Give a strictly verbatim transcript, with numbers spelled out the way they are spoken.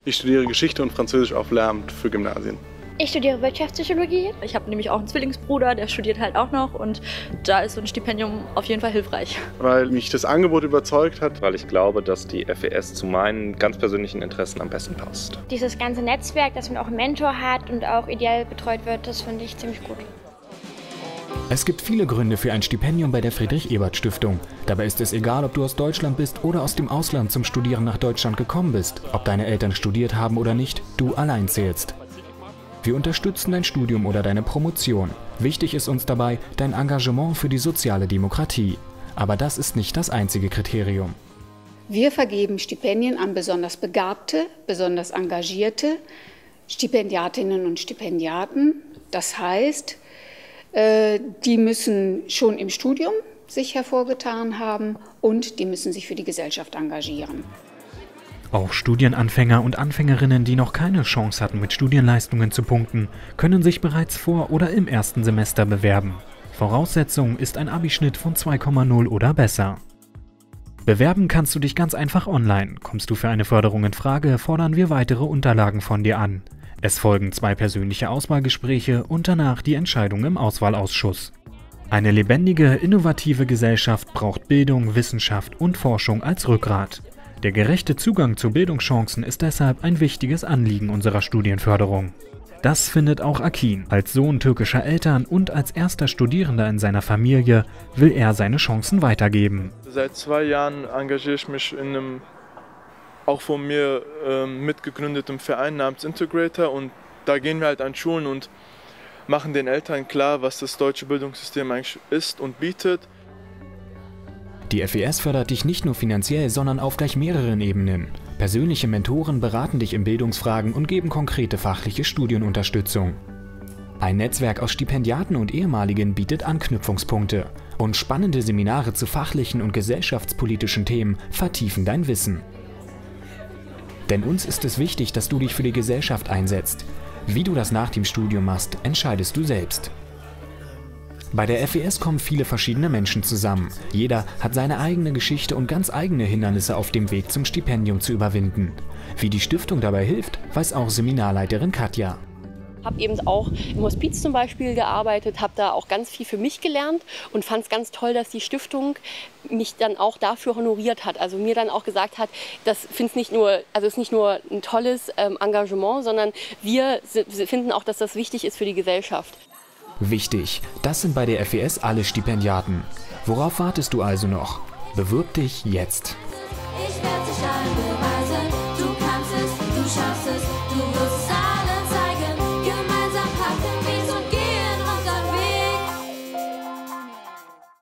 Ich studiere Geschichte und Französisch auf Lehramt für Gymnasien. Ich studiere Wirtschaftspsychologie. Ich habe nämlich auch einen Zwillingsbruder, der studiert halt auch noch und da ist so ein Stipendium auf jeden Fall hilfreich. Weil mich das Angebot überzeugt hat. Weil ich glaube, dass die F E S zu meinen ganz persönlichen Interessen am besten passt. Dieses ganze Netzwerk, dass man auch einen Mentor hat und auch ideell betreut wird, das finde ich ziemlich gut. Es gibt viele Gründe für ein Stipendium bei der Friedrich-Ebert-Stiftung. Dabei ist es egal, ob du aus Deutschland bist oder aus dem Ausland zum Studieren nach Deutschland gekommen bist. Ob deine Eltern studiert haben oder nicht, du allein zählst. Wir unterstützen dein Studium oder deine Promotion. Wichtig ist uns dabei dein Engagement für die soziale Demokratie. Aber das ist nicht das einzige Kriterium. Wir vergeben Stipendien an besonders begabte, besonders engagierte Stipendiatinnen und Stipendiaten. Das heißt, die müssen schon im Studium sich hervorgetan haben und die müssen sich für die Gesellschaft engagieren. Auch Studienanfänger und Anfängerinnen, die noch keine Chance hatten, mit Studienleistungen zu punkten, können sich bereits vor oder im ersten Semester bewerben. Voraussetzung ist ein Abischnitt von zwei Komma null oder besser. Bewerben kannst du dich ganz einfach online. Kommst du für eine Förderung in Frage, fordern wir weitere Unterlagen von dir an. Es folgen zwei persönliche Auswahlgespräche und danach die Entscheidung im Auswahlausschuss. Eine lebendige, innovative Gesellschaft braucht Bildung, Wissenschaft und Forschung als Rückgrat. Der gerechte Zugang zu Bildungschancen ist deshalb ein wichtiges Anliegen unserer Studienförderung. Das findet auch Akin. Als Sohn türkischer Eltern und als erster Studierender in seiner Familie will er seine Chancen weitergeben. Seit zwei Jahren engagiere ich mich in einem auch von mir äh, mitgegründetem Verein namens Integrator und da gehen wir halt an Schulen und machen den Eltern klar, was das deutsche Bildungssystem eigentlich ist und bietet. Die F E S fördert dich nicht nur finanziell, sondern auf gleich mehreren Ebenen. Persönliche Mentoren beraten dich in Bildungsfragen und geben konkrete fachliche Studienunterstützung. Ein Netzwerk aus Stipendiaten und Ehemaligen bietet Anknüpfungspunkte. Und spannende Seminare zu fachlichen und gesellschaftspolitischen Themen vertiefen dein Wissen. Denn uns ist es wichtig, dass du dich für die Gesellschaft einsetzt. Wie du das nach dem Studium machst, entscheidest du selbst. Bei der F E S kommen viele verschiedene Menschen zusammen. Jeder hat seine eigene Geschichte und ganz eigene Hindernisse auf dem Weg zum Stipendium zu überwinden. Wie die Stiftung dabei hilft, weiß auch Seminarleiterin Katja. Ich habe eben auch im Hospiz zum Beispiel gearbeitet, habe da auch ganz viel für mich gelernt und fand es ganz toll, dass die Stiftung mich dann auch dafür honoriert hat. Also mir dann auch gesagt hat, das find's nicht nur, also ist nicht nur ein tolles ähm, Engagement, sondern wir finden auch, dass das wichtig ist für die Gesellschaft. Wichtig, das sind bei der F E S alle Stipendiaten. Worauf wartest du also noch? Bewirb dich jetzt! Ich werde dich allen beweisen, du kannst es, du schaffst es, du wirst es sein.